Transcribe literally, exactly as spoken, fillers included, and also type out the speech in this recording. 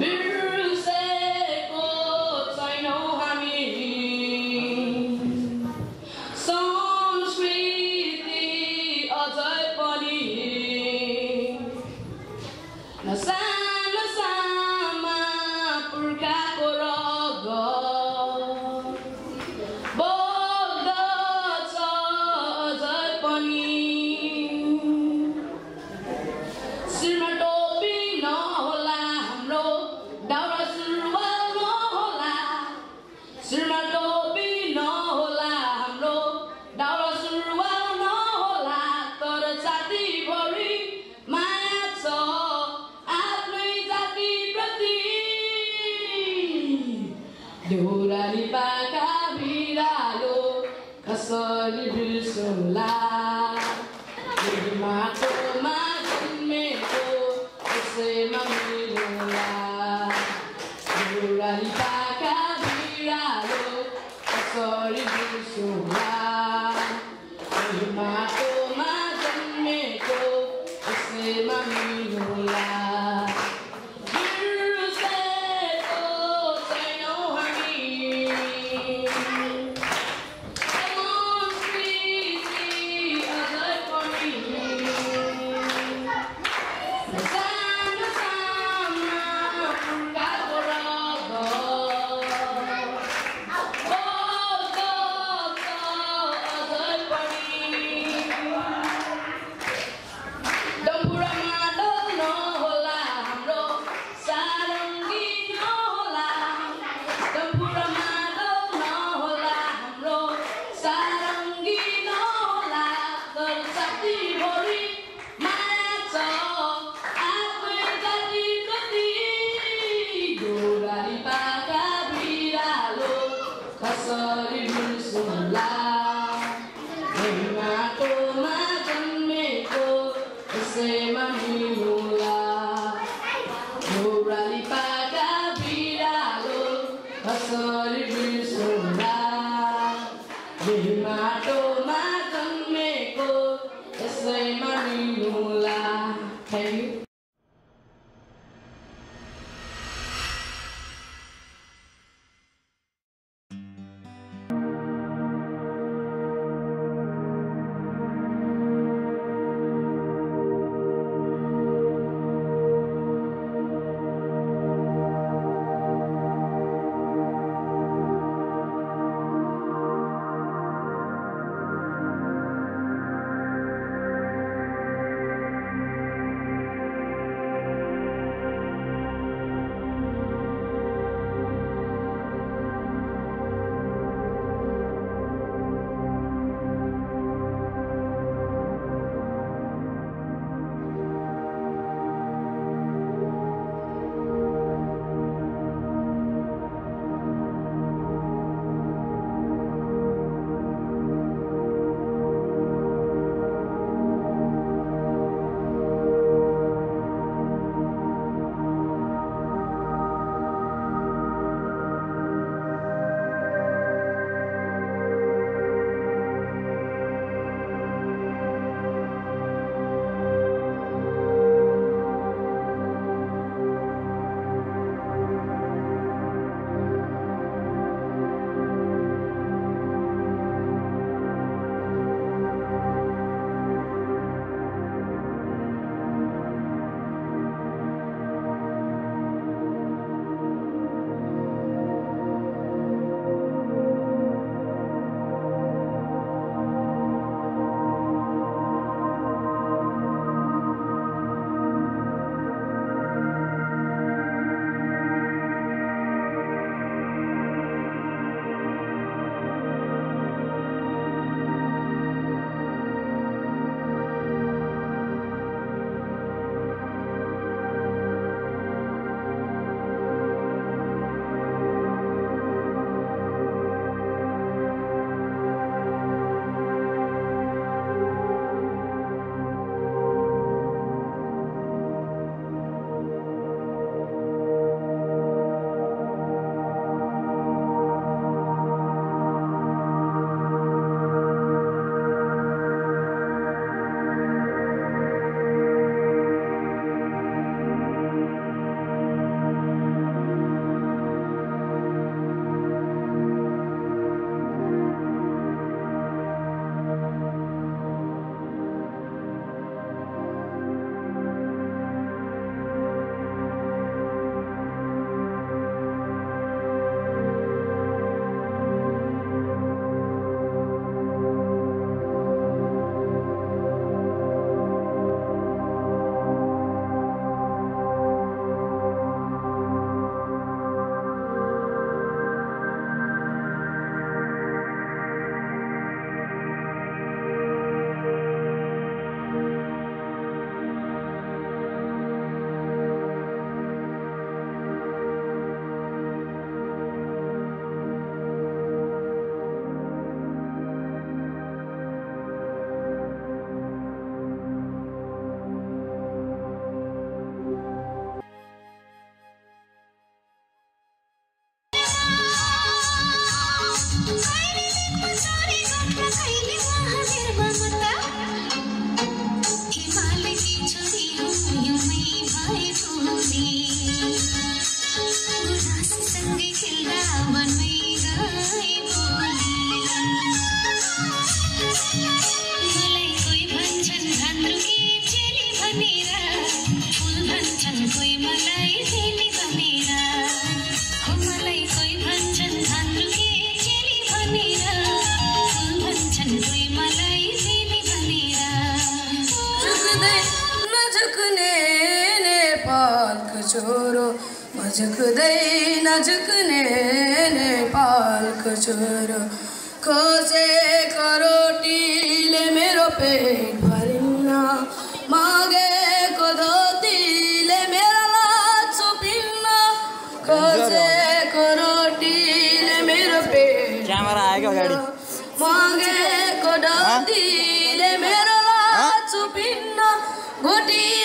बिर्सेको छैनौँ हामी संस्कृति अझै पनि सानो सामा पुर्खाको रगत बग्दछ अझै पनि शिरमा टोपी नहोला हाम्रो दाउरा सुरुवाल नहोला शिरमा टोपी नहोला हाम्रो दाउरा सुरुवाल नहोला तर छातीभरि माया छ आफ्नै जातिप्रति देउराली पाका बिरालो कसरी बिर्सौँला माटोमा जन्मेको त्यसैमा मिलौँला देउराली पाका बिरालो कसरी बिर्सौँला माटोमा जन्मेको त्यसैमा मिलौँला बिर्सेको छैनौँ हामी संस्कृति अझै पनि सानो सानो पुर्खाको रगत बग्दछ अझै पनि डम्बुरा मादल नहोला हाम्रो सारङ्गी नहोला डम्बुरा मादल नहोला हाम्रो सारङ्गी नहोला तर छातीभरि माया छ आफ्नै जातिप्रति देउराली पाका बिरालो कसरी बिर्सौँला माटोमा जन्मेको त्यसैमा मिलौँला देउराली पाका बिरालो कसरी बिर्सौँला माटोमा जन्मेको त्यसैमा मिलौँला। Thank you. छोरो म झुक्दै नझुक्ने नेपालको छोरो खोजेको रोटीले मेरो पेट भरिन्न मागेको धोतीले मेरो लाज पिन्न खोजेको रोटीले मेरो पेट क्यामेरा आएको अगाडि मागेको धोतीले मेरो लाज पिन्न घोटी